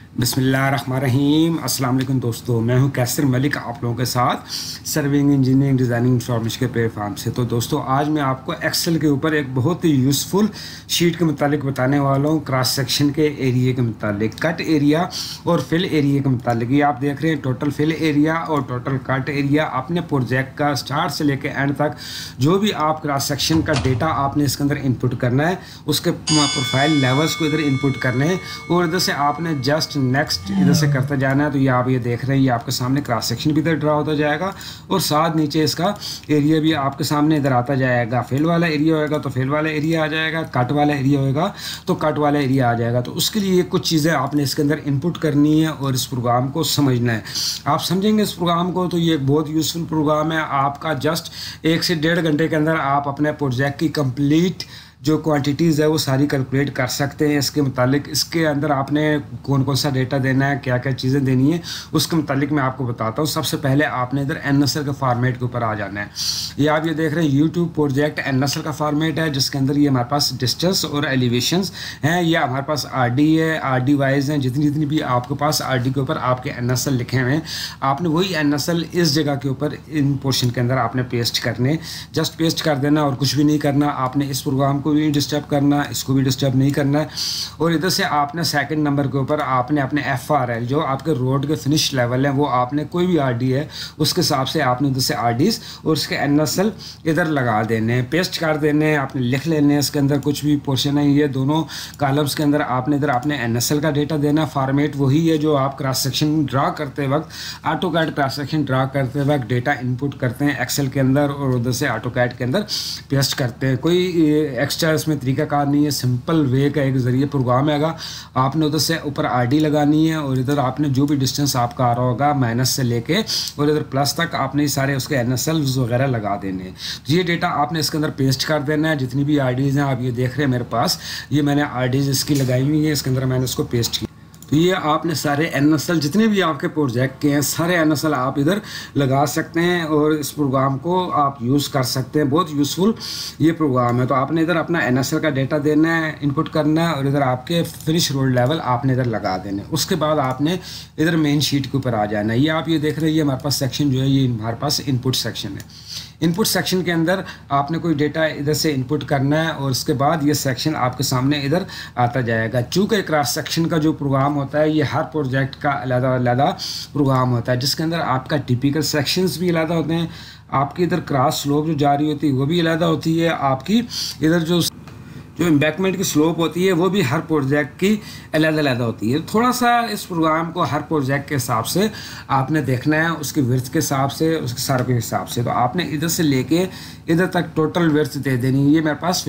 बिस्मिल्लाहिर्रहमानिर्रहीम। अस्सलाम वालेकुम दोस्तों, मैं हूं कैसर मलिक आप लोगों के साथ सर्विंग इंजीनियरिंग डिज़ाइनिंग इंफॉर्मेशन के प्लेटफॉर्म से। तो दोस्तों, आज मैं आपको एक्सेल के ऊपर एक बहुत ही यूज़फुल शीट के मुतालिक बताने वाला हूं, क्रॉस सेक्शन के एरिया के मुतालिक, कट एरिया और फिल एरिया के मुतालिक। ये आप देख रहे हैं टोटल फिल एरिया और टोटल कट एरिया। अपने प्रोजेक्ट का स्टार्ट से लेकर एंड तक जो भी आप क्रॉस सेक्शन का डेटा आपने इसके अंदर इनपुट करना है, उसके प्रोफाइल लेवल्स को इधर इनपुट करने हैं और इधर से आपने जस्ट नेक्स्ट इधर से करते जाना है। तो ये आप ये देख रहे हैं, ये आपके सामने क्रॉस सेक्शन भी इधर ड्रा होता जाएगा और साथ नीचे इसका एरिया भी आपके सामने इधर आता जाएगा। फिल वाला एरिया होएगा तो फिल वाला एरिया आ जाएगा, कट वाला एरिया होएगा तो कट वाला एरिया आ जाएगा। तो उसके लिए कुछ चीज़ें आपने इसके अंदर इनपुट करनी है और इस प्रोग्राम को समझना है। आप समझेंगे इस प्रोग्राम को तो ये एक बहुत यूज़फुल प्रोग्राम है। आपका जस्ट 1 से 1.5 घंटे के अंदर आप अपने प्रोजेक्ट की कंप्लीट जो क्वांटिटीज़ है वो सारी कैलकुलेट कर सकते हैं। इसके मुतालिक इसके अंदर आपने कौन कौन सा डेटा देना है, क्या क्या चीज़ें देनी है, उसके मुतालिक मैं आपको बताता हूँ। सबसे पहले आपने इधर एनएसएल के फॉर्मेट के ऊपर आ जाना है। ये आप ये देख रहे हैं यूट्यूब प्रोजेक्ट एनएसएल का फॉर्मेट है, जिसके अंदर ये हमारे पास डिस्टेंस और एलिवेशंस हैं। ये हमारे पास आरडी है, आरडी वाइज हैं। जितनी भी आपके पास आरडी के ऊपर आपके एनएसएल लिखे हुए हैं, आपने वही एनएसएल इस जगह के ऊपर इन पोर्शन के अंदर आपने पेस्ट करने, जस्ट पेस्ट कर देना और कुछ भी नहीं करना। आपने इस प्रोग्राम को भी डिस्टर्ब करना, इसको भी डिस्टर्ब नहीं करना है। और इधर से आपने सेकंड नंबर के ऊपर आपने अपने FRL जो आपके रोड के फिनिश लेवल है, वो आपने कोई भी आरडी है उसके हिसाब से आपने इधर से आरडीज और उसके एनएसएल इधर लगा देने हैं, पेस्ट कर देने हैं, आपने लिख लेने हैं। इसके अंदर कुछ भी पोर्शन है, ये दोनों कॉलम्स के अंदर आपने इधर अपने एनएसएल का डेटा देना। फॉर्मेट वही है जो आप क्रॉस सेक्शन ड्रा करते वक्त, ऑटोकैड क्रॉस सेक्शन ड्रा करते वक्त डेटा इनपुट करते हैं एक्सेल के अंदर और उधर से ऑटोकैड के अंदर पेस्ट करते हैं। कोई एक्स्ट्रा इसमें तरीकाकार नहीं है, सिंपल वे का एक ज़रिए प्रोग्राम हैगा। आपने उधर से ऊपर आरडी लगानी है और इधर आपने जो भी डिस्टेंस आपका आ रहा होगा माइनस से लेके और इधर प्लस तक आपने सारे उसके एनएसएल्स वगैरह लगा देने हैं। ये डेटा आपने इसके अंदर पेस्ट कर देना है। जितनी भी आरडीज़ हैं आप ये देख रहे हैं मेरे पास, ये मैंने आरडीज़ इसकी लगाई हुई है, इसके अंदर मैंने इसको पेस्ट किया। तो ये आपने सारे एनएसएल जितने भी आपके प्रोजेक्ट के हैं सारे एनएसएल आप इधर लगा सकते हैं और इस प्रोग्राम को आप यूज़ कर सकते हैं। बहुत यूज़फुल ये प्रोग्राम है। तो आपने इधर अपना एनएसएल का डेटा देना है, इनपुट करना है और इधर आपके फिनिश रोड लेवल आपने इधर लगा देने। उसके बाद आपने इधर मेन शीट के ऊपर आ जाना है। ये आप ये देख रहे हैं, ये हमारे पास सेक्शन जो है ये हमारे पास इनपुट सेक्शन है। इनपुट सेक्शन के अंदर आपने कोई डेटा इधर से इनपुट करना है और उसके बाद ये सेक्शन आपके सामने इधर आता जाएगा। चूँकि क्रॉस सेक्शन का जो प्रोग्राम होता है ये हर प्रोजेक्ट का अलग-अलग प्रोग्राम होता है, जिसके अंदर आपका टिपिकल सेक्शंस भी अलग होते हैं, आपकी इधर क्रॉस स्लोप जो जा रही होती है वो भी अलग होती है, आपकी इधर जो एम्बैकमेंट की स्लोप होती है वो भी हर प्रोजेक्ट की अलग-अलग होती है। थोड़ा सा इस प्रोग्राम को हर प्रोजेक्ट के हिसाब से आपने देखना है, उसकी विड्थ के हिसाब से, उसके सर्व के हिसाब से। तो आपने इधर से लेके इधर तक टोटल विड्थ दे देनी है। ये मेरे पास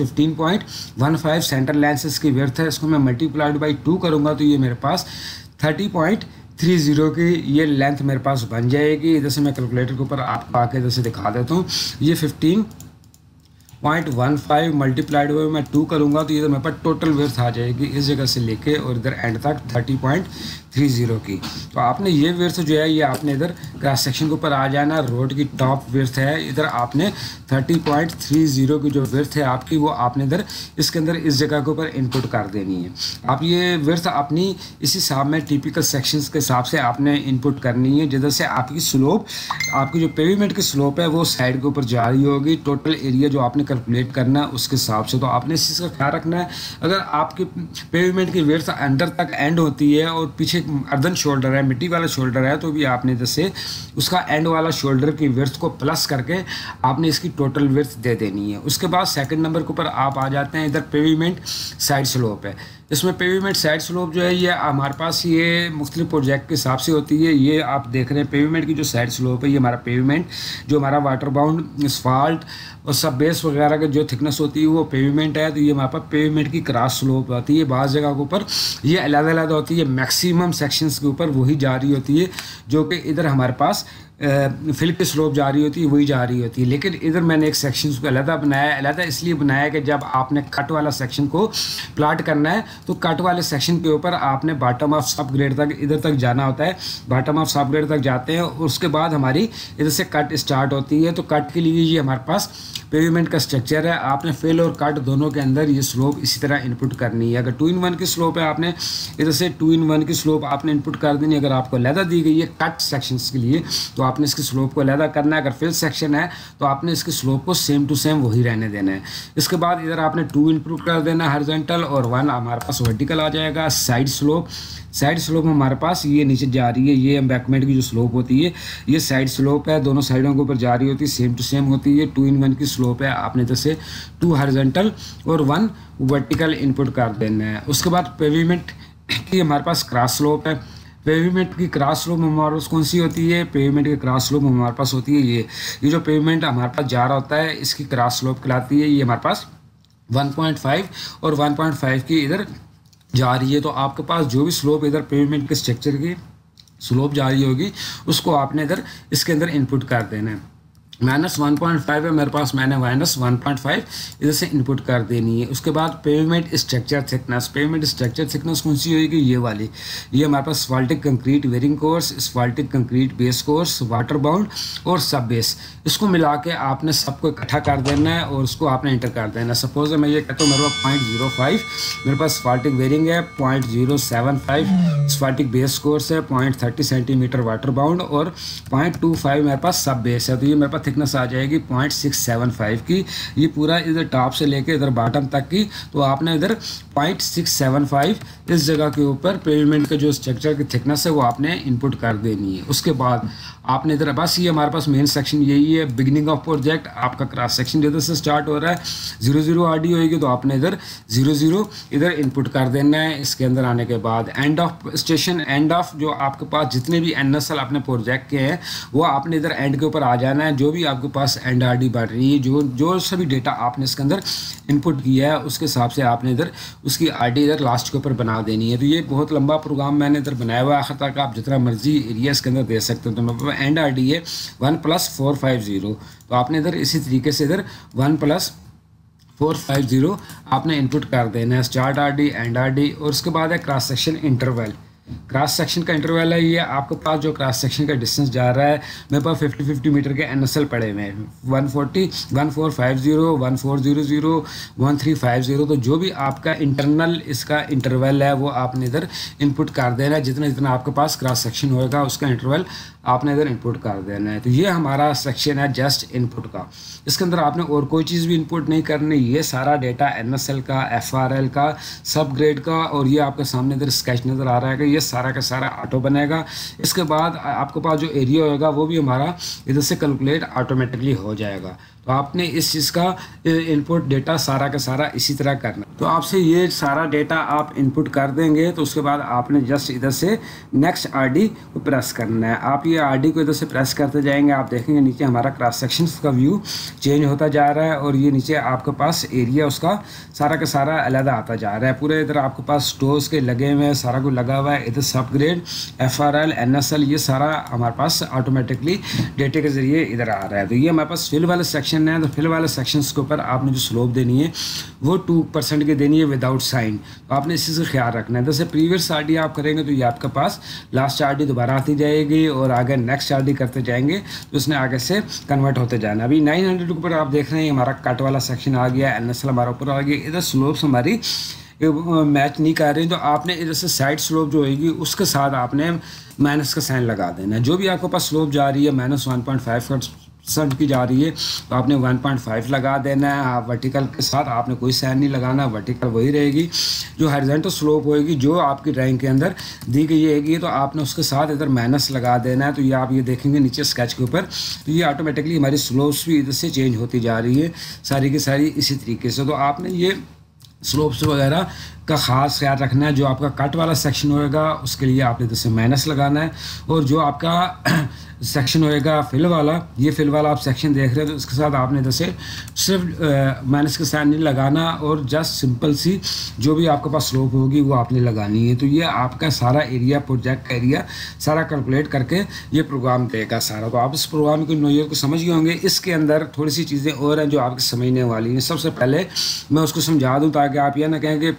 15.15 सेंटर लेंसेज की विड्थ है। इसको मैं मल्टीप्लाइड बाई 2 करूँगा तो ये मेरे पास 30.30 की ये लेंथ मेरे पास बन जाएगी। इधर से मैं कैलकुलेटर के ऊपर आपको आके इधर से दिखा देता हूँ। ये 15.15 मल्टीप्लाइड हुए मैं 2 करूँगा तो इधर मेरे पास टोटल विड्थ आ जाएगी इस जगह से लेके और इधर एंड तक 30.30 की। तो आपने ये विड्थ जो है ये आपने इधर क्रॉस सेक्शन के ऊपर आ जाना। रोड की टॉप विड्थ है, इधर आपने 30.30 की जो विड्थ है आपकी वो आपने इधर इसके अंदर इस जगह के ऊपर इनपुट कर देनी है। आप ये विड्थ अपनी इस हिसाब में टिपिकल सेक्शंस के हिसाब से आपने इनपुट करनी है। जिधर से आपकी स्लोप, आपकी जो पेवीमेंट की स्लोप है वो साइड के ऊपर जा रही होगी, टोटल एरिया जो आपने कैलकुलेट करना है उसके हिसाब से। तो आपने इस चीज़ का ख्याल रखना है, अगर आपकी पेवीमेंट की विड्थ अंदर तक एंड होती है और पीछे अर्दन शोल्डर है, मिट्टी वाला शोल्डर है, तो भी आपने जैसे उसका एंड वाला शोल्डर की विड्थ को प्लस करके आपने इसकी टोटल विड्थ दे देनी है। उसके बाद सेकंड नंबर के ऊपर आप आ जाते हैं, इधर पेवीमेंट साइड स्लोप है। इसमें पेवीमेंट साइड स्लोप जो है ये हमारे पास ये मुख्तलिफ प्रोजेक्ट के हिसाब से होती है। ये आप देख रहे हैं पेवीमेंट की जो साइड स्लोप है ये हमारा पेवीमेंट जो हमारा वाटर बाउंड असफाल्ट और सब बेस वगैरह का जो थिकनेस होती है वो पेवीमेंट है। तो ये हमारे पास पेवीमेंट की क्रॉस स्लोप होती है। बाज़ जगह के ऊपर ये अलग-अलग होती है, मैक्सिमम सेक्शंस के ऊपर वही जा रही होती है जो कि इधर हमारे पास फिल की स्लोप जा रही होती है वही जा रही होती है। लेकिन इधर मैंने एक सेक्शन को अलग बनाया, अलग इसलिए बनाया कि जब आपने कट वाला सेक्शन को प्लाट करना है तो कट वाले सेक्शन के ऊपर आपने बॉटम ऑफ सब ग्रेड तक इधर तक जाना होता है। बॉटम ऑफ सब ग्रेड तक जाते हैं और उसके बाद हमारी इधर से कट स्टार्ट होती है। तो कट के लिए ये हमारे पास पेवमेंट का स्ट्रक्चर है, आपने फिल और कट दोनों के अंदर ये स्लोप इसी तरह इनपुट करनी है। अगर 2-in-1 की स्लोप है, आपने इधर से 2-in-1 की स्लोप आपने इनपुट कर देनी। अगर आपको अलहदा दी गई है कट सेक्शंस के लिए तो आपने इसकी स्लोप को अलहदा करना है। अगर फिल सेक्शन है तो आपने इसकी स्लोप को सेम टू सेम वही रहने देना है। इसके बाद इधर आपने 2 इनपुट कर देना हॉरिजॉन्टल और 1 हमारे पास वर्टिकल आ जाएगा। साइड स्लोप हमारे पास ये नीचे जा रही है, ये एम्बैकमेंट की जो स्लोप होती है ये साइड स्लोप है, दोनों साइडों के ऊपर जा रही होती है, सेम टू सेम होती है। 2-in-1 की स्लोप है, आपने जैसे 2 हॉरिजॉन्टल और 1 वर्टिकल इनपुट कर देना है। उसके बाद पेवमेंट की हमारे पास क्रॉस स्लोप है। पेवमेंट की क्रॉस स्लोप हमारे पास कौन सी होती है? पेवमेंट की क्रॉस स्लोप हमारे पास होती है ये जो पेवमेंट हमारे पास जा रहा होता है इसकी क्रॉस स्लोप कहलाती है। ये हमारे पास 1.5 और 1.5 की इधर जा रही है। तो आपके पास जो भी स्लोप इधर पेवमेंट के स्ट्रक्चर की स्लोप जा रही होगी उसको आपने इधर इसके अंदर इनपुट कर देना है। -1.5 है मेरे पास, मैंने -1.5 इधर से इनपुट कर देनी है। उसके बाद पेवमेंट स्ट्रक्चर थिकनेस कौन सी होगी? ये वाली, ये हमारे पास asphaltic concrete wearing course, asphaltic concrete base course, water bound और सब बेस, इसको मिला के आपने सबको इकट्ठा कर देना है और उसको आपने इंटर कर देना है। सपोज मैं ये कहता हूँ मेरे पास 0.05 मेरे पास स्फाल्टिक वेरिंग है, 0.075 स्फाल्टिक बेस कोर्स है, 0.30 सेंटीमीटर वाटर बाउंड और 0.25 मेरे पास सब बेस है। तो ये मेरे पास थिकनेस आ जाएगी 0.675 की। ये पूरा इधर टॉप से लेके इधर बॉटम तक की, तो आपने इधर 0.675 इस जगह के ऊपर पेवमेंट का जो स्ट्रक्चर की थिकनेस है वो आपने इनपुट कर देनी है। उसके बाद आपने इधर बस ये हमारे पास मेन सेक्शन यही है, बिगिनिंग ऑफ प्रोजेक्ट आपका क्रॉस सेक्शन जिधर से स्टार्ट हो रहा है 0-0 आरडी होएगी तो आपने इधर 0-0 इधर इनपुट कर देना है। इसके अंदर आने के बाद end of station, end of जो आपके पास जितने भी NSL अपने प्रोजेक्ट के हैं वो आपने इधर एंड के ऊपर आ जाना है। जो भी आपके पास एंड आरडी बढ़ रही है, जो सभी डेटा आपने इसके अंदर इनपुट किया है उसके हिसाब से आपने इधर उसकी आरडी इधर लास्ट के ऊपर बना देनी है। तो ये बहुत लंबा प्रोग्राम मैंने इधर बनाया हुआ है, आखिर तक आप जितना मर्जी एरिया इसके अंदर दे सकते हो। तो मेरे पास एंड आरडी है 1+450, तो आपने इधर इसी तरीके से इधर 1+450 आपने इनपुट कर देना है। स्टार्ट आरडी, एंड आरडी और उसके बाद है cross section interval. Cross section का इंटरवल है ये आपके पास जो क्रॉस सेक्शन का डिस्टेंस जा रहा है, मेरे पास 50-50 मीटर के NSL पड़े हुए हैं, 140, 1450, 1400, 1350। तो जो भी आपका इंटरनल इसका इंटरवल है वो आपने इधर इनपुट कर देना है। जितना जितना आपके पास क्रॉस सेक्शन होएगा उसका इंटरवल आपने इधर इनपुट कर देना है। तो ये हमारा सेक्शन है जस्ट इनपुट का। इसके अंदर आपने और कोई चीज़ भी इनपुट नहीं करनी, ये सारा डेटा NSL का, FRL का, सब ग्रेड का और ये आपके सामने इधर स्केच नज़र आ रहा है, ये सारा का सारा ऑटो बनेगा। इसके बाद आपके पास जो एरिया होएगा वो भी हमारा इधर से कैलकुलेट ऑटोमेटिकली हो जाएगा। तो आपने इस चीज़ का इनपुट डेटा सारा का सारा इसी तरह करना। तो आपसे ये सारा डेटा आप इनपुट कर देंगे तो उसके बाद आपने जस्ट इधर से नेक्स्ट आरडी को प्रेस करना है। आप ये आरडी को इधर से प्रेस करते जाएंगे, आप देखेंगे नीचे हमारा क्रॉस सेक्शन का व्यू चेंज होता जा रहा है और ये नीचे आपके पास एरिया उसका सारा का सारा अलग आता जा रहा है। पूरे इधर आपके पास स्टोर्स के लगे हुए हैं, सारा कुछ लगा हुआ है। इधर सब ग्रेड, FRL, NSL ये सारा हमारे पास ऑटोमेटिकली डेटे के ज़रिए इधर आ रहा है। तो ये हमारे पास फिल वाले सेक्शन है, तो फिल वाले सेक्शंस के ऊपर आपने जो स्लोप देनी है वो 2% की देनी है विदाउट साइन। तो आपने इसी से ख्याल रखना है। जैसे प्रीवियस आरडी आप करेंगे तो ये आपके पास लास्ट आरडी दोबारा आती जाएगी और आगे नेक्स्ट आरडी करते जाएंगे तो उसने आगे से कन्वर्ट होते जाना। अभी 900 के ऊपर आप देख रहे हैं हमारा कट वाला सेक्शन आ गया, NSL हमारा ऊपर आ गया। इधर स्लोप्स हमारी मैच नहीं कर रही तो आपने इधर से साइड स्लोप जो होगी उसके साथ आपने माइनस का साइन लगा देना है। जो भी आपके पास स्लोप जा रही है -1.5% की जा रही है तो आपने 1.5 लगा देना है। वर्टिकल के साथ आपने कोई साइन नहीं लगाना, वर्टिकल वही रहेगी। जो हॉरिजॉन्टल स्लोप होएगी जो आपकी ड्राइंग के अंदर दी गई हैगी तो आपने उसके साथ इधर माइनस लगा देना है। तो ये आप ये देखेंगे नीचे स्केच के ऊपर, तो ये ऑटोमेटिकली हमारी स्लोप्स भी इधर से चेंज होती जा रही है सारी की सारी इसी तरीके से। तो आपने ये स्लोप्स वगैरह का ख़ास ख्याल रखना है। जो आपका कट वाला सेक्शन होएगा उसके लिए आपने इधर से माइनस लगाना है और जो आपका सेक्शन होएगा फिल वाला, ये फिल वाला आप सेक्शन देख रहे हैं तो उसके साथ आपने इधर से सिर्फ माइनस का साइन नहीं लगाना और जस्ट सिंपल सी जो भी आपके पास स्लोप होगी वो आपने लगानी है। तो ये आपका सारा एरिया, प्रोजेक्ट का एरिया सारा कैलकुलेट करके ये प्रोग्राम देगा सारा। तो आप इस प्रोग्राम की नोयत को समझ गए होंगे। इसके अंदर थोड़ी सी चीज़ें और हैं जो आपके समझने वाली हैं। सबसे पहले मैं उसको समझा दूँ ताकि आप यह ना कहें कि प्रोग्राम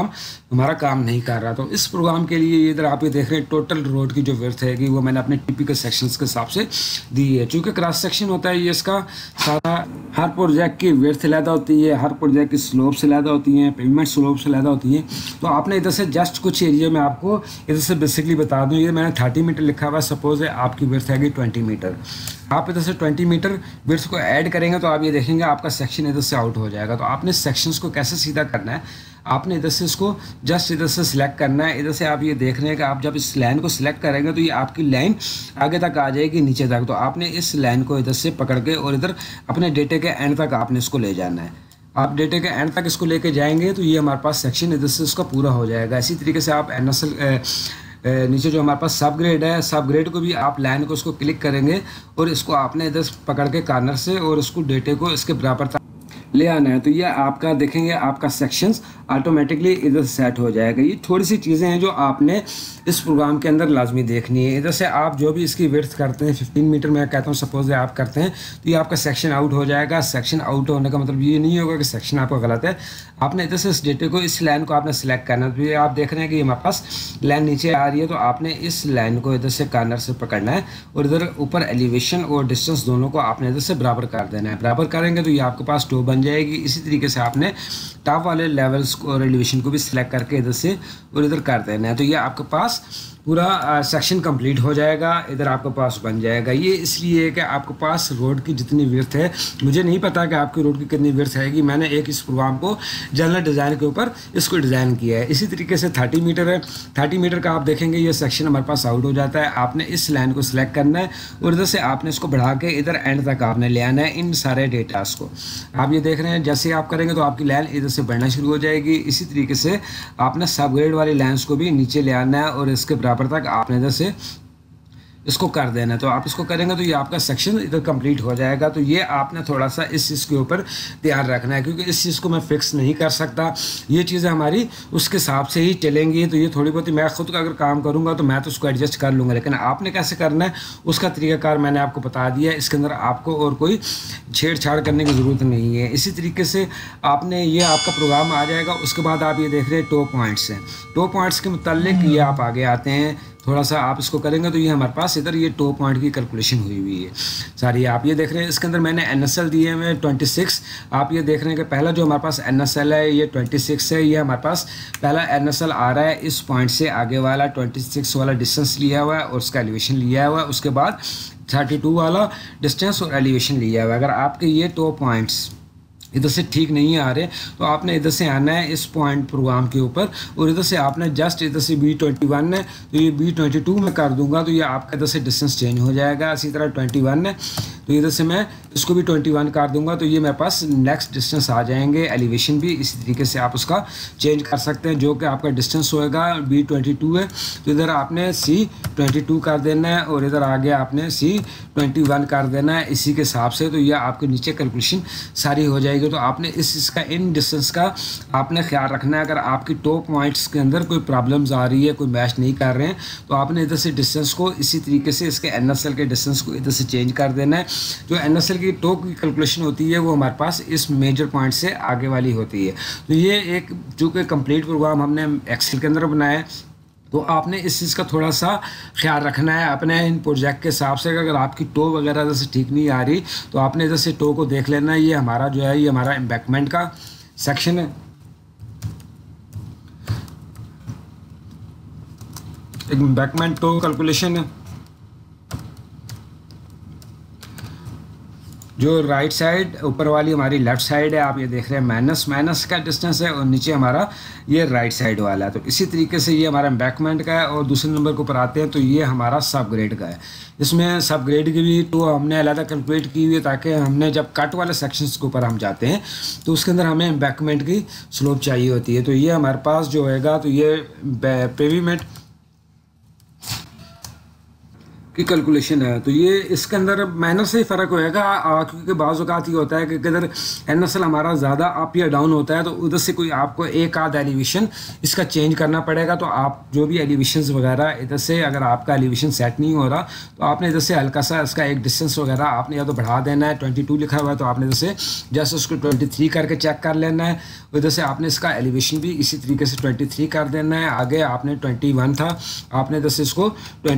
प्रोग्राम हमारा काम नहीं कर रहा। तो इस प्रोग्राम के लिए इधर आप ये देख रहे हैं टोटल रोड की जो विड्थ है कि वो मैंने अपने टिपिकल सेक्शंस के हिसाब से दी है। चूँकि क्रॉस सेक्शन होता है ये इसका सारा, हर प्रोजेक्ट की विड्थ अलग होती है, हर प्रोजेक्ट की स्लोप्स अलग होती हैं, पेमेंट स्लोप्स अलग होती हैं। तो आपने इधर से जस्ट कुछ एरिया में आपको इधर से बेसिकली बता दूँ, ये मैंने 30 मीटर लिखा हुआ है, सपोज है आपकी विड्थ है 20 मीटर। आप इधर से 20 मीटर विड्थ को ऐड करेंगे तो आप ये देखेंगे आपका सेक्शन इधर से आउट हो जाएगा। तो आपने सेक्शंस को कैसे सीधा करना है, आपने इधर से इसको जस्ट इधर से सिलेक्ट करना है। इधर से आप ये देख रहे हैं कि आप जब इस लाइन को सिलेक्ट करेंगे तो ये आपकी लाइन आगे तक आ जाएगी, नीचे तक। तो आपने इस लाइन को इधर से पकड़ के और इधर अपने डेटे के एंड तक आपने इसको ले जाना है। आप डेटे के एंड तक इसको लेके जाएंगे तो ये हमारे पास सेक्शन इधर से उसका पूरा हो जाएगा। इसी तरीके से आप NSL नीचे जो हमारे पास सब ग्रेड है, सब ग्रेड को भी आप लाइन को उसको क्लिक करेंगे और इसको आपने इधर पकड़ के कॉर्नर से और उसको डेटे को इसके बराबर ले आना है। तो ये आपका देखेंगे आपका सेक्शंस ऑटोमेटिकली इधर सेट हो जाएगा। ये थोड़ी सी चीज़ें हैं जो आपने इस प्रोग्राम के अंदर लाजमी देखनी है। इधर से आप जो भी इसकी विड्थ करते हैं 15 मीटर मैं कहता हूँ सपोज आप करते हैं तो ये आपका सेक्शन आउट हो जाएगा। सेक्शन आउट होने का मतलब ये नहीं होगा कि सेक्शन आपका गलत है। आपने इधर से इस डेटे को, इस लाइन को आपने सेलेक्ट करना है। तो ये आप देख रहे हैं कि हमारे पास लाइन नीचे आ रही है, तो आपने इस लाइन को इधर से कॉर्नर से पकड़ना है और इधर ऊपर एलिवेशन और डिस्टेंस दोनों को आपने इधर से बराबर कर देना है। बराबर करेंगे तो ये आपके पास टो बन जाएगी। इसी तरीके से आपने टॉप वाले लेवल्स को और एलिवेशन को भी सिलेक्ट करके इधर से और इधर कर देना है। तो ये आपके पास पूरा सेक्शन कंप्लीट हो जाएगा, इधर आपके पास बन जाएगा। ये इसलिए है कि आपके पास रोड की जितनी विड्थ है, मुझे नहीं पता कि आपकी रोड की कितनी विड्थ रहेगी। मैंने एक इस प्रोग्राम को जनरल डिज़ाइन के ऊपर इसको डिज़ाइन किया है। इसी तरीके से 30 मीटर है, 30 मीटर का आप देखेंगे ये सेक्शन हमारे पास आउट हो जाता है। आपने इस लाइन को सिलेक्ट करना है और इधर से आपने इसको बढ़ा के इधर एंड तक आपने ले आना है इन सारे डेटास को। आप ये देख रहे हैं जैसे आप करेंगे तो आपकी लाइन इधर से बढ़ना शुरू हो जाएगी। इसी तरीके से आपने सब ग्रेड वाली लाइन्स को भी नीचे ले आना है और इसके बराबर तक आपने इधर से इसको कर देना है। तो आप इसको करेंगे तो ये आपका सेक्शन इधर कंप्लीट हो जाएगा। तो ये आपने थोड़ा सा इस चीज़ के ऊपर ध्यान रखना है, क्योंकि इस चीज़ को मैं फिक्स नहीं कर सकता। ये चीज़ें हमारी उसके हिसाब से ही चलेंगी। तो ये थोड़ी बहुत मैं खुद का अगर काम करूँगा तो मैं तो उसको एडजस्ट कर लूँगा, लेकिन आपने कैसे करना है उसका तरीक़ाकार मैंने आपको बता दिया है। इसके अंदर आपको और कोई छेड़छाड़ करने की ज़रूरत नहीं है। इसी तरीके से आपने ये आपका प्रोग्राम आ जाएगा। उसके बाद आप ये देख रहे हैं टो पॉइंट्स हैं। टो पॉइंट्स के मुतालिक ये आप आगे आते हैं, थोड़ा सा आप इसको करेंगे तो ये हमारे पास इधर ये टो पॉइंट की कैलकुलेशन हुई है सारी। आप ये देख रहे हैं इसके अंदर मैंने NSL दिए हुए 26। आप ये देख रहे हैं कि पहला जो हमारे पास NSL है ये 26 है। ये हमारे पास पहला NSL आ रहा है, इस पॉइंट से आगे वाला 26 वाला डिस्टेंस लिया हुआ है और उसका एलिवेशन लिया हुआ है। उसके बाद 32 वाला डिस्टेंस और एलिवेशन लिया हुआ है। अगर आपके ये टो पॉइंट्स इधर से ठीक नहीं आ रहे तो आपने इधर से आना है इस पॉइंट प्रोग्राम के ऊपर और इधर से आपने जस्ट इधर से B21 है तो ये B22 में कर दूंगा तो ये आपका इधर से डिस्टेंस चेंज हो जाएगा। इसी तरह 21 है तो इधर से मैं इसको भी 21 कर दूंगा तो ये मेरे पास नेक्स्ट डिस्टेंस आ जाएंगे। एलिवेशन भी इसी तरीके से आप उसका चेंज कर सकते हैं। जो कि आपका डिस्टेंस होएगा B22 है तो इधर आपने C22 कर देना है और इधर आगे आपने C21 कर देना है इसी के हिसाब से। तो ये आपके नीचे कैलकुलेशन सारी हो जाएगी। तो आपने इसका इन डिस्टेंस का आपने ख्याल रखना है। अगर आपकी टॉप पॉइंट्स के अंदर कोई प्रॉब्लम्स आ रही है, कोई मैच नहीं कर रहे हैं तो आपने इधर से डिस्टेंस को इसी तरीके से इसके NSL के डिस्टेंस को इधर से चेंज कर देना है। जो NSL की टॉप की कैलकुलेशन होती है वो हमारे पास इस मेजर पॉइंट से आगे वाली होती है। तो ये एक जो कि कंप्लीट प्रोग्राम हमने एक्सेल के अंदर बनाया है तो आपने इस चीज़ का थोड़ा सा ख्याल रखना है अपने इन प्रोजेक्ट के हिसाब से। अगर आपकी टो वगैरह इधर से ठीक नहीं आ रही तो आपने इधर से टो को देख लेना है। ये हमारा जो है ये हमारा एम्बैकमेंट का सेक्शन है। एम्बैकमेंट टो कैलकुलेशन है। जो राइट साइड ऊपर वाली हमारी लेफ़्ट साइड है, आप ये देख रहे हैं माइनस का डिस्टेंस है और नीचे हमारा ये राइट साइड वाला है। तो इसी तरीके से ये हमारा एम्बैकमेंट का है। और दूसरे नंबर के ऊपर आते हैं तो ये हमारा सब ग्रेड का है। इसमें सब ग्रेड की भी तो हमने अलग कैलकुलेट की हुई है ताकि हमने जब कट वाले सेक्शंस के ऊपर हम जाते हैं तो उसके अंदर हमें एम्बैकमेंट की स्लोप चाहिए होती है। तो ये हमारे पास जो होएगा तो ये पेवीमेंट की कैलकुलेशन है। तो ये इसके अंदर माइनर से ही फ़र्क होएगा, क्योंकि बाज़ औक़ात ये होता है कि अगर NSL हमारा ज़्यादा अप या डाउन होता है तो उधर से कोई आपको एक आध एलिवेशन इसका चेंज करना पड़ेगा। तो आप जो भी एलिवेशन वगैरह इधर से, अगर आपका एलिवेशन सेट नहीं हो रहा तो आपने इधर से हल्का सा इसका एक डिस्टेंस वगैरह आपने या तो बढ़ा देना है। 22 लिखा हुआ है तो आपने इधर से जस्ट उसको 23 करके चेक कर लेना है। इधर से आपने इसका एलिवेशन भी इसी तरीके से 23 कर देना है। आगे आपने 21 था, आपने इधर से इसको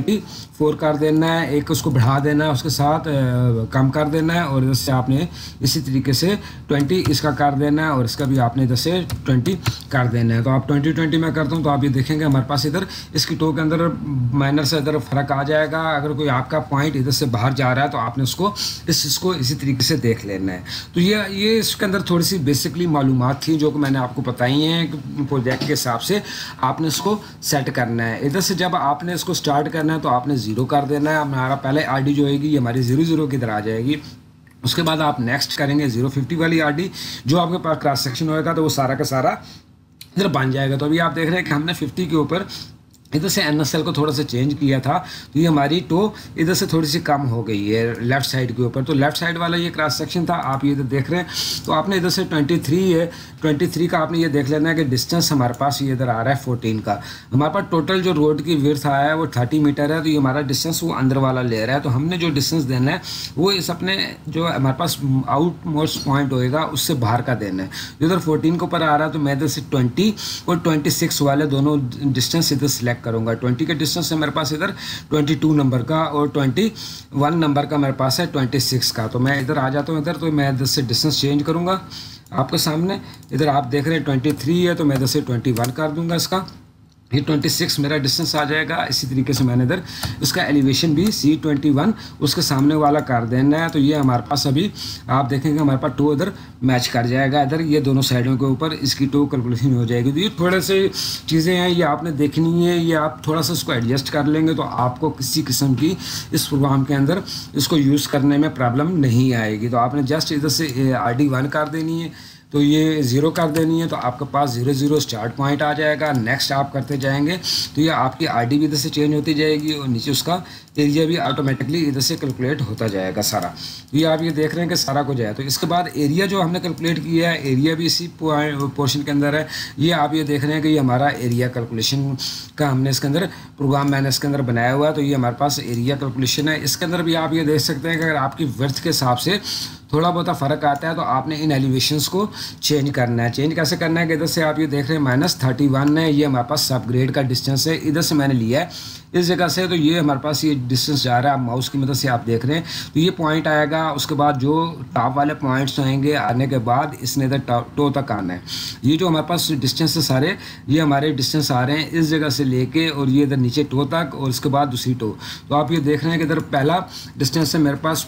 24 कर देना है, एक उसको बढ़ा देना है, उसके साथ कम कर देना है, और इधर से आपने इसी तरीके से 20 इसका कर देना है, और इसका भी आपने इधर से 20 कर देना है। तो आप 20 मैं करता हूँ तो आप ये देखेंगे हमारे पास इधर इसकी टो के अंदर माइनर से इधर फ़र्क आ जाएगा। अगर कोई आपका पॉइंट इधर से बाहर जा रहा है तो आपने उसको इसको इसी तरीके से देख लेना है। तो ये इसके अंदर थोड़ी सी बेसिकली मालूमात थी जो कि मैंने आपको बताई हैं। प्रोजेक्ट के हिसाब से आपने इसको सेट करना है। इधर से जब आपने इसको स्टार्ट करना है तो आपने 0 कर देना है। हमारा पहले RD जो होगी ये हमारी 0 की तरह आ जाएगी। उसके बाद आप नेक्स्ट करेंगे 050 वाली RD, जो आपके पास क्रॉस सेक्शन होएगा तो वो सारा का सारा इधर बन जाएगा। तो अभी आप देख रहे हैं कि हमने 50 के ऊपर इधर से NSL को थोड़ा सा चेंज किया था, तो ये हमारी टो इधर से थोड़ी सी कम हो गई है लेफ़्ट साइड के ऊपर। तो लेफ़्ट साइड वाला ये क्रॉस सेक्शन था, आप ये इधर देख रहे हैं। तो आपने इधर से 23 है, 23 का आपने ये देख लेना है कि डिस्टेंस हमारे पास ये इधर आ रहा है 14 का। हमारे पास टोटल जो रोड की विड्थ आया है वो 30 मीटर है। तो ये हमारा डिस्टेंस वो अंदर वाला ले रहा है। तो हमने जो डिस्टेंस देना है वो इस अपने जो हमारे पास आउट मोस्ट पॉइंट होएगा उससे बाहर का देना है। इधर 14 के ऊपर आ रहा है तो मैं इधर से 20 और 26 वाले दोनों डिस्टेंस इधर सेलेक्ट करूँगा। 20 का डिस्टेंस है मेरे पास इधर 22 नंबर का, और 21 नंबर का मेरे पास है 26 का। तो मैं इधर आ जाता हूँ इधर, तो मैं इधर से डिस्टेंस चेंज करूँगा आपके सामने। इधर आप देख रहे हैं 23 है तो मैं इधर से 21 कर दूँगा इसका। ये 26 मेरा डिस्टेंस आ जाएगा। इसी तरीके से मैंने इधर उसका एलिवेशन भी C21 उसके सामने वाला कर देना है। तो ये हमारे पास अभी आप देखेंगे हमारे पास टो इधर मैच कर जाएगा। इधर ये दोनों साइडों के ऊपर इसकी टो कैलकुलेशन हो जाएगी। तो ये थोड़े से चीज़ें हैं, ये आपने देखनी है। ये आप थोड़ा सा इसको एडजस्ट कर लेंगे तो आपको किसी किस्म की इस प्रोग्राम के अंदर इसको यूज़ करने में प्रॉब्लम नहीं आएगी। तो आपने जस्ट इधर से RD1 कर देनी है, तो ये 0 कर देनी है, तो आपके पास 0 स्टार्ट पॉइंट आ जाएगा। नेक्स्ट आप करते जाएंगे तो ये आपकी RD भी इधर से चेंज होती जाएगी, और नीचे उसका एरिया भी ऑटोमेटिकली इधर से कैलकुलेट होता जाएगा सारा। ये आप ये देख रहे हैं कि सारा कुछ है। तो इसके बाद एरिया जो हमने कैलकुलेट किया है, एरिया भी इसी पोर्शन के अंदर है। ये आप ये देख रहे हैं कि ये हमारा एरिया कैलकुलेशन का हमने इसके अंदर प्रोग्राम मैंने इसके अंदर बनाया हुआ है। तो ये हमारे पास एरिया कैलकुलेशन है। इसके अंदर भी आप ये देख सकते हैं कि अगर आपकी वर्थ के हिसाब से थोड़ा बहुत फ़र्क आता है तो आपने इन एलिवेशंस को चेंज करना है। चेंज कैसे करना है कि इधर से आप ये देख रहे हैं -31 है, ये हमारे पास सब ग्रेड का डिस्टेंस है। इधर से मैंने लिया है इस जगह से, तो ये हमारे पास ये डिस्टेंस जा रहा है। आप माउस की मदद से आप देख रहे हैं तो ये पॉइंट आएगा। उसके बाद जो टॉप वाले पॉइंट्स आएंगे, आने के बाद इसने इधर टो तक आना है। ये जो हमारे पास डिस्टेंस है सारे, ये हमारे डिस्टेंस आ रहे हैं इस जगह से लेके और ये इधर नीचे टो तक, और उसके बाद दूसरी टो। तो आप ये देख रहे हैं कि इधर पहला डिस्टेंस है मेरे पास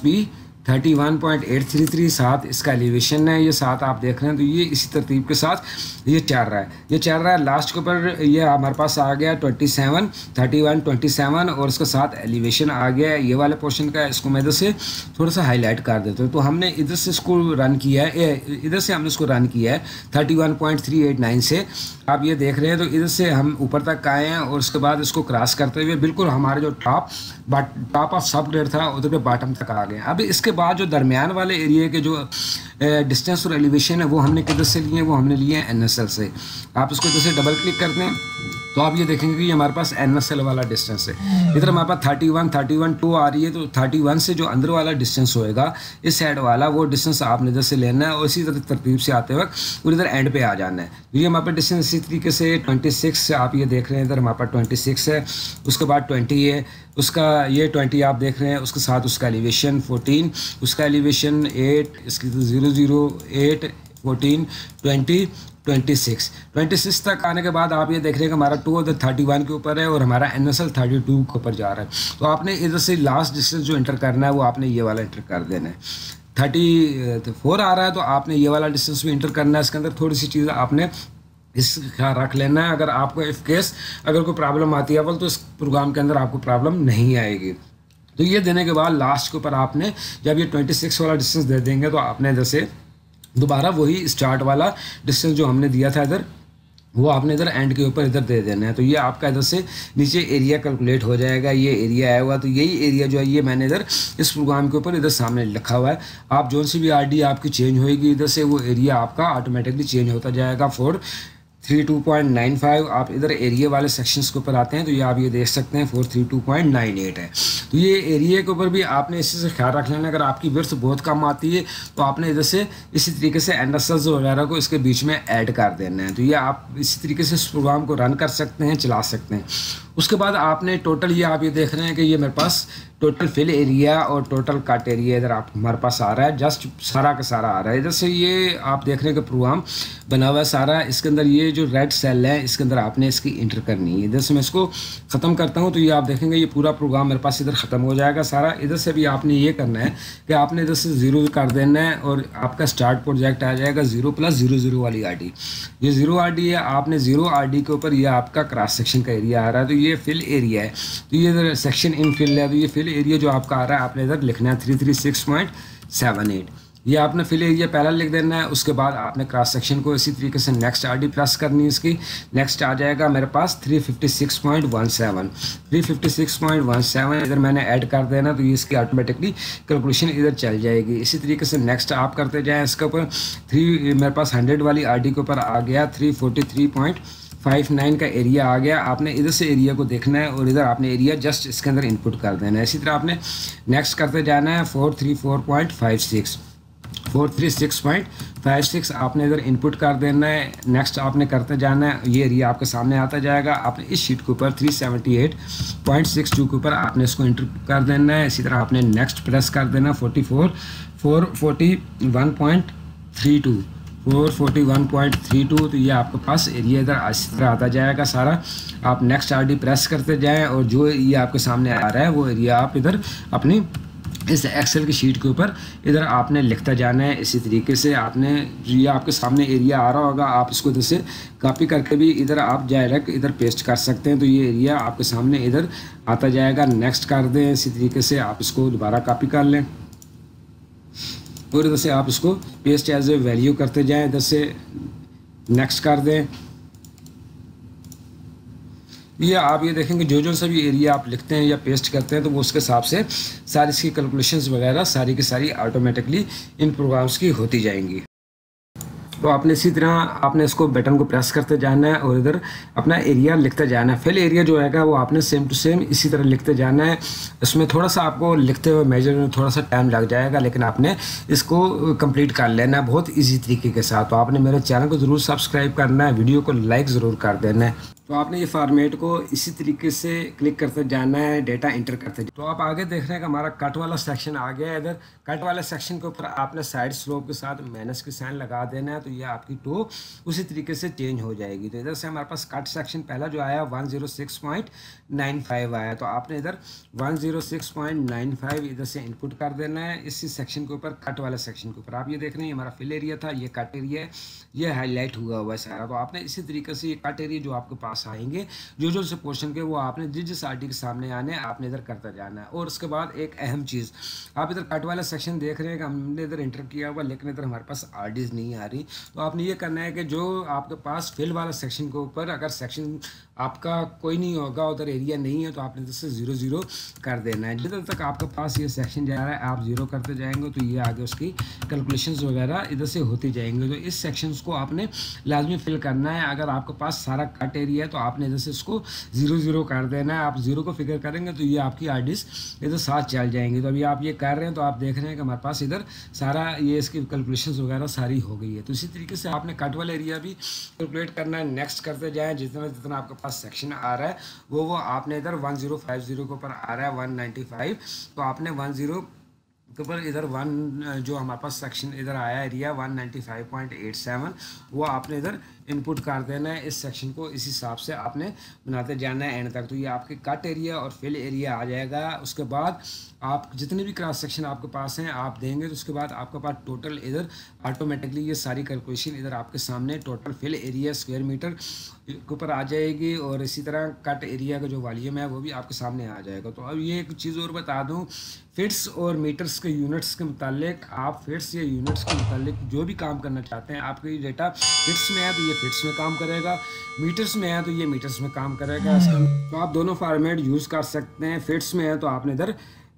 31.833, 7 इसका एलिवेशन है। ये 7 आप देख रहे हैं। तो ये इसी तरतीब के साथ ये चल रहा है, ये चल रहा है। लास्ट के ऊपर ये हमारे पास आ गया 27, 31, 27, और इसके साथ एलिवेशन आ गया है ये वाले पोर्शन का। इसको मैं इधर से थोड़ा सा हाईलाइट कर देता हूँ। तो हमने इधर से इसको रन किया है, इधर से हमने इसको रन किया है 31.389 से। आप ये देख रहे हैं तो इधर से हम ऊपर तक आए हैं, और उसके बाद इसको क्रॉस करते हुए बिल्कुल हमारे जो टॉप ऑफ सब ग्रेड था उधर पे बॉटम तक आ गए। अब इसके बाद जो दरमियान वाले एरिया के जो डिस्टेंस और एलिवेशन है वो हमने किधर से लिए हैं, वो हमने लिए हैं NSL से। आप इसको इधर से डबल क्लिक करते हैं तो आप ये देखेंगे कि ये हमारे पास NSL वाला डिस्टेंस है। इधर हमारे पास 31 2 आ रही है। तो 31 से जो अंदर वाला डिस्टेंस होएगा इस साइड वाला, वो डिस्टेंस आपने इधर से लेना है, और इसी तरह तरतीब से आते वक्त और इधर एंड पे आ जाना है। तो ये हमारे पास डिस्टेंस इसी तरीके से 26 से आप ये देख रहे हैं, इधर हमारे पास 26 है। उसके बाद 20 है, उसका ये 20 आप देख रहे हैं, उसके साथ उसका एलिवेशन 14, उसका एलिवेशन 8, इसकी 0 8 14 20 26 तक आने के बाद आप ये देख रहे हैं कि हमारा टो इधर 31 के ऊपर है और हमारा NSL 32 के ऊपर जा रहा है। तो आपने इधर से लास्ट डिस्टेंस जो इंटर करना है वो आपने ये वाला इंटर कर देना है। 34 आ रहा है तो आपने ये वाला डिस्टेंस भी इंटर करना है। इसके अंदर थोड़ी सी चीज़ आपने इसका रख लेना है। अगर आपको इफ केस अगर कोई प्रॉब्लम आती है तो इस प्रोग्राम के अंदर आपको प्रॉब्लम नहीं आएगी। तो ये देने के बाद लास्ट के ऊपर आपने जब ये 26 वाला डिस्टेंस दे देंगे तो आपने इधर से दोबारा वही स्टार्ट वाला डिस्टेंस जो हमने दिया था इधर वो आपने इधर एंड के ऊपर इधर दे देना है। तो ये आपका इधर से नीचे एरिया कैलकुलेट हो जाएगा, ये एरिया आया हुआ। तो यही एरिया जो है ये मैंने इधर इस प्रोग्राम के ऊपर इधर सामने लिखा हुआ है। आप जो सी भी आरडी आपकी चेंज होएगी इधर से वो एरिया आपका ऑटोमेटिकली चेंज होता जाएगा। 432.95 आप इधर एरिया वाले सेक्शंस के ऊपर आते हैं तो ये आप ये देख सकते हैं 432.98 है। तो ये एरिया के ऊपर भी आपने इसी से ख्याल रख लेना। अगर आपकी विड्थ बहुत कम आती है तो आपने इधर से इसी तरीके से एंडरसल्स वगैरह को इसके बीच में ऐड कर देना है। तो ये आप इसी तरीके से इस प्रोग्राम को रन कर सकते हैं, चला सकते हैं। उसके बाद आपने टोटल ये आप ये देख रहे हैं कि ये मेरे पास टोटल फिल एरिया और टोटल कट एरिया इधर आप हमारे पास आ रहा है, जस्ट सारा का सारा आ रहा है। इधर से ये आप देख रहे हैं कि प्रोग्राम बना हुआ है सारा। इसके अंदर ये जो रेड सेल है इसके अंदर आपने इसकी इंटर करनी है। इधर से मैं इसको ख़त्म करता हूँ तो ये आप देखेंगे ये पूरा प्रोग्राम मेरे पास इधर ख़त्म हो जाएगा सारा। इधर से भी आपने ये करना है कि आपने इधर से 0 कर देना है और आपका स्टार्ट प्रोजेक्ट आ जाएगा 0+00 वाली आरडी। ये 0 आरडी है, आपने 0 आरडी के ऊपर ये आपका क्रॉस सेक्शन का एरिया आ रहा है। तो ये फिल एरिया है, तो ये इधर सेक्शन इन फिल है। तो ये फिल एरिया जो आपका आ रहा है आपने इधर लिखना है 336.78। ये आपने फिल एरिया पहला लिख देना है। उसके बाद आपने क्रॉस सेक्शन को इसी तरीके से नेक्स्ट आरडी प्रेस करनी है। इसकी नेक्स्ट आ जाएगा मेरे पास 356.17 356.17 इधर मैंने ऐड कर देना। तो ये इसकी ऑटोमेटिकली कैलकुलेशन इधर चल जाएगी। इसी तरीके से नेक्स्ट आप करते जाएँ। इसके ऊपर मेरे पास 100 वाली आरडी के ऊपर आ गया 343.59 का एरिया आ गया। आपने इधर से एरिया को देखना है और इधर आपने एरिया जस्ट इसके अंदर इनपुट कर देना है। इसी तरह आपने नेक्स्ट करते जाना है 436.56 आपने इधर इनपुट कर देना है। नेक्स्ट आपने करते जाना है, ये एरिया आपके सामने आता जाएगा। आपने इस शीट के ऊपर 378.62 के ऊपर आपने इसको इंटर कर देना है। इसी तरह आपने नेक्स्ट प्रेस कर देना 441.32 तो ये आपके पास एरिया इधर इसी तरह आता जाएगा सारा। आप नेक्स्ट आरडी प्रेस करते जाएं और जो ये आपके सामने आ रहा है वो एरिया आप इधर अपनी इस एक्सेल की शीट के ऊपर इधर आपने लिखता जाना है। इसी तरीके से आपने ये आपके सामने एरिया आ रहा होगा, आप इसको इधर से कॉपी करके भी इधर आप डायरेक्ट इधर पेस्ट कर सकते हैं। तो ये एरिया आपके सामने इधर आता जाएगा। नेक्स्ट कर दें, इसी तरीके से आप इसको दोबारा कॉपी कर लें और इधर से आप इसको पेस्ट एज ए वैल्यू करते जाएं। इधर से नेक्स्ट कर दें। ये आप ये देखेंगे जो सा भी एरिया आप लिखते हैं या पेस्ट करते हैं तो वो उसके हिसाब से सारी इसकी कैलकुलेशंस वगैरह सारी की सारी ऑटोमेटिकली इन प्रोग्राम्स की होती जाएंगी। तो आपने इसी तरह आपने इसको बटन को प्रेस करते जाना है और इधर अपना एरिया लिखते जाना है। फिल एरिया जो है वो आपने सेम टू सेम इसी तरह लिखते जाना है। इसमें थोड़ा सा आपको लिखते हुए मेजर में थोड़ा सा टाइम लग जाएगा, लेकिन आपने इसको कंप्लीट कर लेना है बहुत इजी तरीके के साथ। तो आपने मेरे चैनल को ज़रूर सब्सक्राइब करना है, वीडियो को लाइक ज़रूर कर देना है। तो आपने ये फॉर्मेट को इसी तरीके से क्लिक करते जाना है, डेटा इंटर करते। तो आप आगे देख रहे हैं कि हमारा कट वाला सेक्शन आ गया है। इधर कट वाले सेक्शन के ऊपर आपने साइड स्लोप के साथ माइनस की साइन लगा देना है। तो ये आपकी टो उसी तरीके से चेंज हो जाएगी। तो इधर से हमारे पास कट सेक्शन पहला जो आया 106.95 आया। तो आपने इधर 106.95 इधर से इनपुट कर देना है इसी सेक्शन के ऊपर, कट वाले सेक्शन के ऊपर। आप ये देख रहे हैं हमारा फिल एरिया था, ये कट एरिया है, ये हाईलाइट हुआ हुआ है सारा। तो आपने इसी तरीके से ये कट एरिया जो आपके पास आएंगे जो से पोर्शन के वो आपने जिस आरटी के सामने आने आपने इधर करता जाना है। और उसके बाद एक अहम चीज़, आप इधर कट वाला सेक्शन देख रहे हैं कि हमने इधर इंटर किया हुआ लेकिन इधर हमारे पास आरडीज नहीं आ रही। तो आपने ये करना है कि जो आपके पास फिल वाला सेक्शन के ऊपर अगर सेक्शन आपका कोई नहीं होगा, उधर एरिया नहीं है, तो आपने इधर से 0 कर देना है। जिधर तक आपके पास ये सेक्शन जा रहा है आप 0 करते जाएंगे तो ये आगे उसकी कैलकुलेशंस वगैरह इधर से होती जाएंगे। तो इस सेक्शंस को आपने लाजमी फिल करना है। अगर आपके पास सारा कट एरिया है तो आपने इधर से इसको 0 कर देना है। आप 0 को फिगर करेंगे तो ये आपकी आरडीज इधर साथ चल जाएंगे। तो अभी आप ये कर रहे हैं तो आप देख रहे हैं कि हमारे पास इधर सारा ये इसकी कैलकुलेशंस वगैरह सारी हो गई है। तो इसी तरीके से आपने कट वाला एरिया भी कैलकुलेट करना है। नेक्स्ट करते जाएँ, जितना जितना आपके पास सेक्शन आ रहा है वो आपने इधर 1050 के ऊपर आ रहा है 195, तो आपने 10 के ऊपर इधर 1 जो हमारे पास सेक्शन इधर आया एरिया 195.87 वो आपने इधर इनपुट कर देना है। इस सेक्शन को इस हिसाब से आपने बनाते जाना है एंड तक। तो ये आपके कट एरिया और फिल एरिया आ जाएगा। उसके बाद आप जितने भी क्रॉस सेक्शन आपके पास हैं आप देंगे तो उसके बाद आपके पास टोटल इधर ऑटोमेटिकली ये सारी कैलकुलेशन इधर आपके सामने total fill area square metre के ऊपर आ जाएगी। और इसी तरह कट एरिया का जो वॉल्यूम है वो भी आपके सामने आ जाएगा। तो अब ये एक चीज़ और बता दूँ, फिट्स और मीटर्स के यूनिट्स के मुतालिक आप फिट्स या यूनिट्स के मुतालिक जो भी काम करना चाहते हैं, आपके डेटा फिट्स में है तो ये ये फिट्स में काम करेगा, मीटर्स में है तो ये मीटर्स में काम करेगा। तो आप दोनों फॉर्मेट यूज़ कर सकते हैं। फिट्स में है तो आपने इधर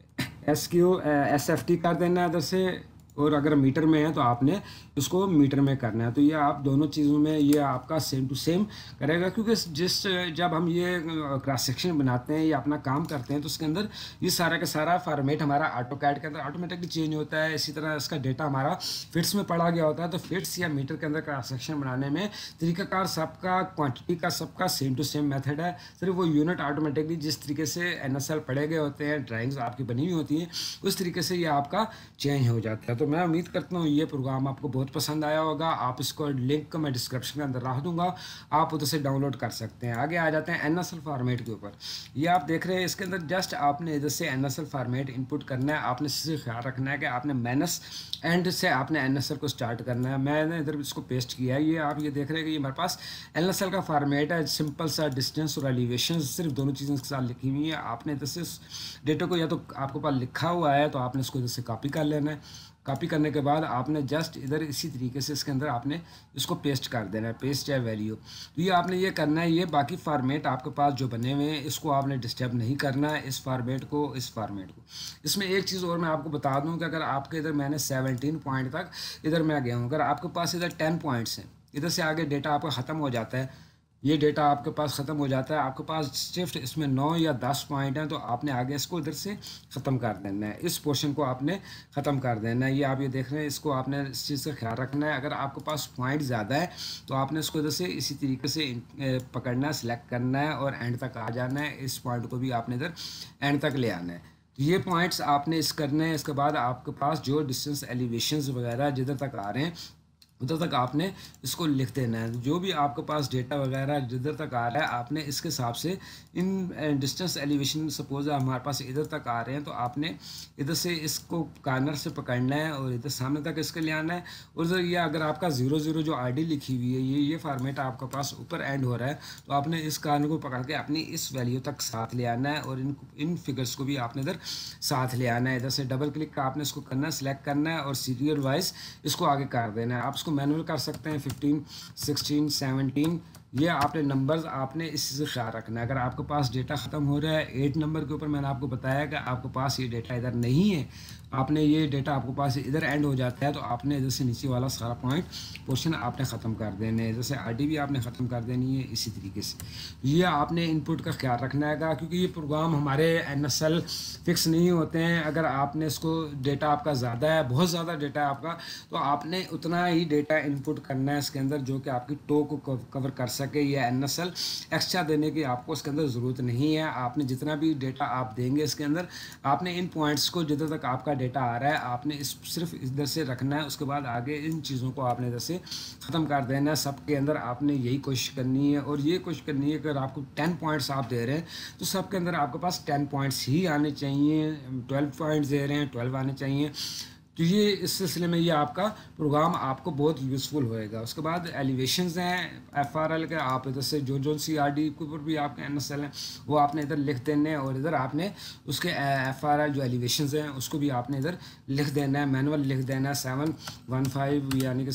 SFT कर देना है इधर से, और अगर मीटर में है तो आपने इसको मीटर में करना है। तो ये आप दोनों चीज़ों में ये आपका सेम टू सेम करेगा, क्योंकि जब हम ये क्रॉस सेक्शन बनाते हैं या अपना काम करते हैं तो उसके अंदर ये सारा का सारा फॉर्मेट हमारा ऑटोकैड के अंदर ऑटोमेटिकली चेंज होता है। इसी तरह इसका डेटा हमारा फिट्स में पढ़ा गया होता है। तो फिट्स या मीटर के अंदर क्रॉस सेक्शन बनाने में तरीकाकार सबका, क्वान्टिटी का सबका सेम टू सेम मेथड है। सिर्फ वो यूनिट ऑटोमेटिकली जिस तरीके से NSL पढ़े गए होते हैं, ड्राइंग्स आपकी बनी हुई होती हैं, उस तरीके से ये आपका चेंज हो जाता है। तो मैं उम्मीद करता हूँ ये प्रोग्राम आपको बहुत पसंद आया होगा। आप इसको लिंक मैं डिस्क्रिप्शन के अंदर रख दूंगा, आप उधर से डाउनलोड कर सकते हैं। आगे आ जाते हैं NSL फॉर्मेट के ऊपर। ये आप देख रहे हैं, इसके अंदर जस्ट आपने इधर से NSL फॉर्मेट इनपुट करना है। आपने इससे ख्याल रखना है कि आपने माइनस एंड से आपने NSL को स्टार्ट करना है। मैंने इधर इसको पेस्ट किया है। ये आप ये देख रहे हैं कि ये हमारे पास NSL का फॉर्मेट है। सिंपल सा डिस्टेंस और एलिवेशन, सिर्फ दोनों चीज़ें इसके साथ लिखी हुई है। आपने इधर से डेटा को, या तो आपके पास लिखा हुआ है तो आपने इसको इधर से कॉपी कर लेना है। कॉपी करने के बाद आपने जस्ट इधर इसी तरीके से इसके अंदर आपने इसको पेस्ट कर देना है, पेस्ट या वैल्यू। तो ये आपने ये करना है। ये बाकी फार्मेट आपके पास जो बने हुए हैं इसको आपने डिस्टर्ब नहीं करना है, इस फार्मेट को, इस फार्मेट को। इसमें एक चीज़ और मैं आपको बता दूं कि अगर आपके इधर मैंने 17 पॉइंट तक इधर मैं गया हूँ, अगर आपके पास इधर 10 पॉइंट्स हैं, इधर से आगे डेटा आपका ख़त्म हो जाता है, ये डेटा आपके पास ख़त्म हो जाता है, आपके पास सिर्फ इसमें 9 या 10 पॉइंट हैं, तो आपने आगे इसको इधर से ख़त्म कर देना है। इस पोर्शन को आपने ख़त्म कर देना है। ये आप ये देख रहे हैं, इसको आपने इस चीज़ का ख्याल रखना है। अगर आपके पास पॉइंट ज़्यादा है तो आपने इसको इधर से इसी तरीके से पकड़ना है, सिलेक्ट करना है और एंड तक आ जाना है। इस पॉइंट को भी आपने इधर एंड तक ले आना है। तो ये पॉइंट्स आपने इस करने हैं। इसके बाद आपके पास जो डिस्टेंस एलिवेशंस वगैरह जिधर तक आ रहे हैं उधर तक आपने इसको लिख देना है। जो भी आपके पास डेटा वगैरह जिधर तक आ रहा है आपने इसके हिसाब से इन डिस्टेंस एलिवेशन, सपोज हमारे पास इधर तक आ रहे हैं तो आपने इधर से इसको कॉर्नर से पकड़ना है और इधर सामने तक इसके ले आना है। और इधर ये अगर आपका 00 जो ID लिखी हुई है, ये फॉर्मेट आपके पास ऊपर एंड हो रहा है, तो आपने इस कॉर्नर को पकड़ के अपनी इस वैल्यू तक साथ ले आना है और इन फिगर्स को भी आपने इधर साथ ले आना है। इधर से डबल क्लिक का आपने इसको करना है, सिलेक्ट करना है और सीरियल वाइज इसको आगे कर देना है। आप इसको मैनुअल कर सकते हैं। 15, 16, 17, ये आपने नंबर्स आपने इससे ख्याल रखना है। अगर आपके पास डेटा ख़त्म हो रहा है 8 नंबर के ऊपर, मैंने आपको बताया कि आपके पास ये डेटा इधर नहीं है, आपने ये डेटा आपके पास इधर एंड हो जाता है, तो आपने इधर से नीचे वाला सारा पॉइंट पोर्शन आपने ख़त्म कर देना है। जैसे ID भी आपने ख़त्म कर देनी है इसी तरीके से। ये आपने इनपुट का ख्याल रखना है, क्योंकि ये प्रोग्राम हमारे NSL फिक्स नहीं होते हैं। अगर आपने इसको डेटा आपका ज़्यादा है, बहुत ज़्यादा डेटा है आपका, तो आपने उतना ही डेटा इनपुट करना है इसके अंदर जो कि आपकी टो को कवर कर सके। ये NSL एक्स्ट्रा देने की आपको इसके अंदर ज़रूरत नहीं है। आपने जितना भी डेटा आप देंगे इसके अंदर, आपने इन पॉइंट्स को जिधर तक आपका डेटा आ रहा है आपने सिर्फ इधर से रखना है। उसके बाद आगे इन चीज़ों को आपने इधर से ख़त्म कर देना है। सबके अंदर आपने यही कोशिश करनी है और ये कोशिश करनी है कि अगर आपको 10 पॉइंट्स आप दे रहे हैं तो सबके अंदर आपके पास 10 पॉइंट्स ही आने चाहिए। 12 पॉइंट्स दे रहे हैं, 12 आने चाहिए। तो ये इस सिलसिले में ये आपका प्रोग्राम आपको बहुत यूज़फुल होएगा। उसके बाद एलिवेशंस हैं FRL के, आप इधर से जो CRD के ऊपर भी आपके NSL हैं वो आपने इधर लिख देने हैं और इधर आपने उसके FRL जो एलिवेशंस हैं उसको भी आपने इधर लिख देना है, मैनुअल लिख देना है। 715 यानी कि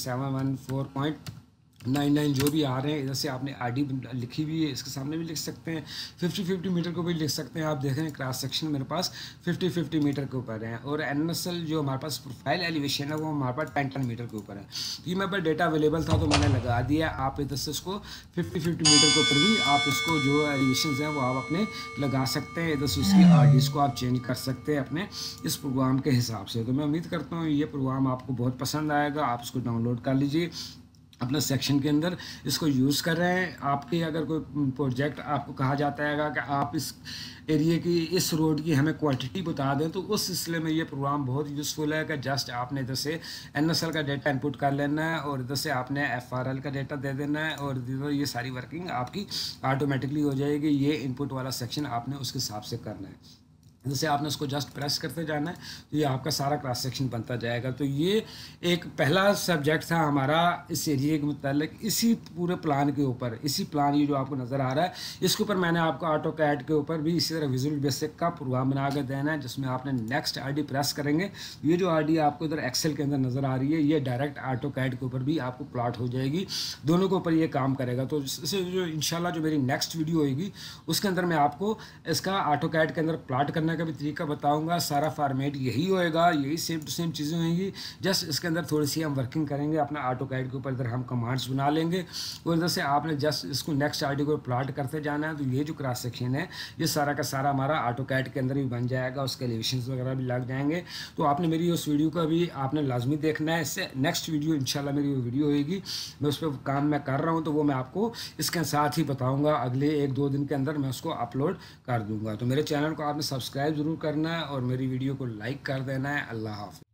714.99 जो भी आ रहे हैं इधर से आपने ID लिखी हुई है, इसके सामने भी लिख सकते हैं। 50-50 मीटर को भी लिख सकते हैं। आप देख रहे हैं क्रॉस सेक्शन मेरे पास 50-50 मीटर के ऊपर है और NSL जो हमारे पास प्रोफाइल एलिवेशन है वो हमारे पास 10-10 मीटर के ऊपर है। ये मेरे पास डेटा अवेलेबल था तो मैंने लगा दिया। आप इधर से इसको 50-50 मीटर के ऊपर भी आप इसको जो एलिवेशन हैं वो आप अपने लगा सकते हैं। इधर से उसकी RDs को आप चेंज कर सकते हैं अपने इस प्रोग्राम के हिसाब से। तो मैं उम्मीद करता हूँ ये प्रोग्राम आपको बहुत पसंद आएगा। आप इसको डाउनलोड कर लीजिए अपना सेक्शन के अंदर, इसको यूज़ कर रहे हैं। आपके अगर कोई प्रोजेक्ट आपको कहा जाता है कि आप इस एरिया की, इस रोड की हमें क्वांटिटी बता दें, तो उस सिलसिले में ये प्रोग्राम बहुत यूज़फुल है कि जस्ट आपने इधर से NSL का डेटा इनपुट कर लेना है और इधर से आपने FRL का डेटा दे देना है और इधर ये सारी वर्किंग आपकी ऑटोमेटिकली हो जाएगी। ये इनपुट वाला सेक्शन आपने उसके हिसाब से करना है। जैसे आपने उसको जस्ट प्रेस करते जाना है तो ये आपका सारा क्रॉस सेक्शन बनता जाएगा। तो ये एक पहला सब्जेक्ट था हमारा इस एरिए के मुतालिक। इसी पूरे प्लान के ऊपर, इसी प्लान ये जो आपको नज़र आ रहा है, इसके ऊपर मैंने आपको ऑटो कैड के ऊपर भी इसी तरह विजुअल बेसिक का प्रोग्राम बना कर देना है, जिसमें आपने नेक्स्ट आरडी प्रेस करेंगे। ये जो आरडी आपको इधर एक्सेल के अंदर नज़र आ रही है, ये डायरेक्ट ऑटो कैड के ऊपर भी आपको प्लॉट हो जाएगी, दोनों के ऊपर ये काम करेगा। तो इससे जो इंशाल्लाह जो मेरी नेक्स्ट वीडियो होगी उसके अंदर मैं आपको इसका ऑटो कैड के अंदर प्लॉट करने का भी तरीका बताऊंगा। सारा फॉर्मेट यही होएगा, यही सेम टू सेम चीज़ें होंगी, जस्ट इसके अंदर थोड़ी सी हम वर्किंग करेंगे अपना ऑटो कैड के ऊपर। इधर हम कमांड्स बना लेंगे और इधर से आपने जस्ट इसको नेक्स्ट आरडी को प्लॉट करते जाना है। तो ये जो क्रॉस सेक्शन है ये सारा का सारा हमारा ऑटो कैड के अंदर भी बन जाएगा, उसके एलिवेशंस वगैरह भी लग जाएंगे। तो आपने मेरी उस वीडियो का भी आपने लाजमी देखना है। इससे नेक्स्ट वीडियो इंशाल्लाह मेरी वो वीडियो होगी, मैं उस पर काम मैं कर रहा हूँ, तो वो मैं आपको इसके साथ ही बताऊँगा। अगले 1-2 दिन के अंदर मैं उसको अपलोड कर दूँगा। तो मेरे चैनल को आपने सब्सक्राइब ज़रूर करना है और मेरी वीडियो को लाइक कर देना है। अल्लाह हाफ़िज़।